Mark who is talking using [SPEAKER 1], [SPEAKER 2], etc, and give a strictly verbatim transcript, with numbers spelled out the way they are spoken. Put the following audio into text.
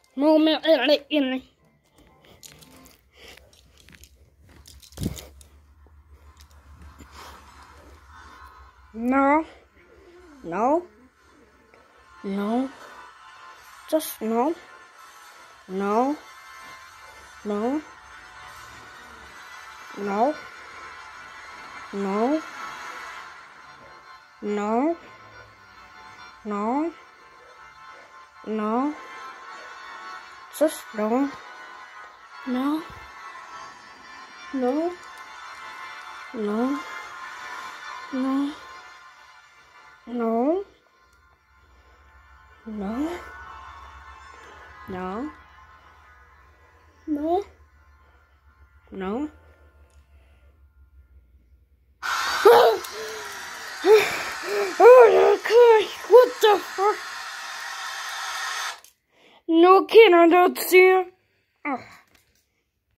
[SPEAKER 1] Moment in it. No. No. No. Just no. No. No. No. No. No. No. No. Just no. No. No. No. No. No. No. No. No. No. Oh, okay. What the fuck? No kidding, I don't see it. Oh.